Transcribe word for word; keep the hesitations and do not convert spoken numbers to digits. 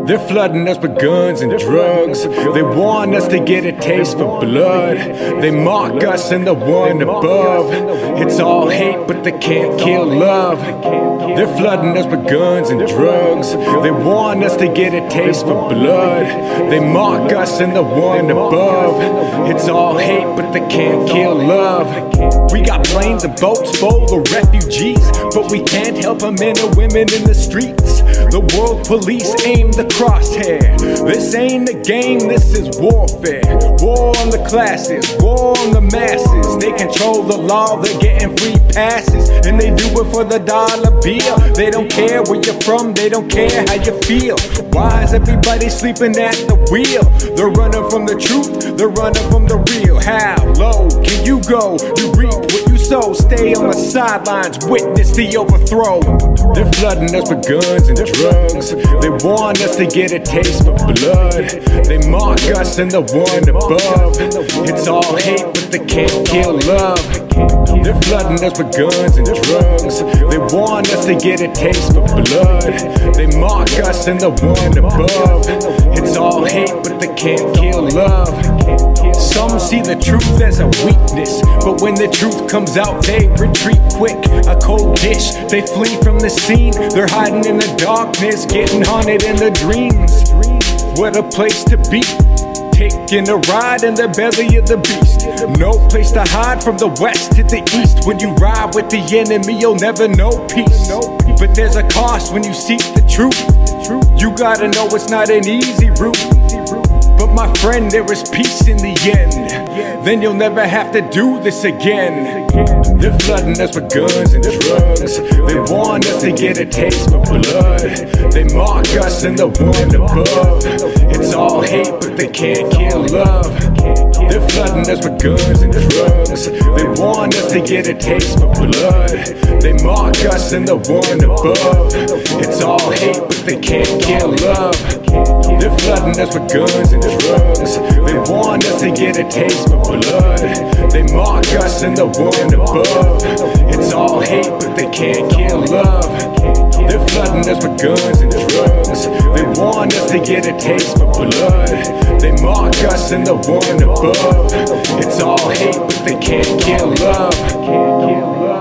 They're flooding us with guns and drugs. They want us to get a taste for blood. They mock us and the one above. It's all hate, but they can't kill love. They're flooding us with guns and drugs. They want us to get a taste for blood. They mock us and the one above. It's all hate, but they can't kill love. We got planes and boats full of refugees, but we can't help our men and women in the streets. The world police aim the crosshair. This ain't a game, this is warfare. War on the classes, war on the masses. They control the law, they're getting free passes, and they do it for the dollar bill. They don't care where you're from, they don't care how you feel. Why is everybody sleeping at the wheel? They're running from the truth, they're running from the real. How low can you go? You reap what you sow. Stay on the sidelines, witness the overthrow. They're flooding us with guns and drugs. They want us to get a taste for blood. They mock us and the one above. It's all hate, but they can't kill love. They're flooding us with guns and drugs. They want us to get a taste for blood. They mock us and the one above. It's all hate, but they can't kill love. Some see the truth as a weakness, but when the truth comes out, they retreat quick. A cold dish, they flee from the scene. They're hiding in the darkness, getting haunted in the dreams. What a place to be, taking a ride in the belly of the beast. No place to hide from the west to the east. When you ride with the enemy, you'll never know peace. But there's a cost when you seek the truth. You gotta know it's not an easy route. But my friend, there is peace in the end. Then you'll never have to do this again. They're flooding us with guns and drugs. They want us to get a taste for blood. They mock us and the one above. It's all hate, but they can't kill love. They're flooding us with guns and drugs. They want us to get a taste for blood. They mock us and the one above. It's all hate, but they can't kill love. They're flooding us with guns and drugs. They want us to get a taste for blood. They mock us and the one above. It's all hate, but they can't kill love. They're flooding us with guns and drugs. They want us to get a taste for blood. They mock us and the one above. It's all hate, but they can't kill love.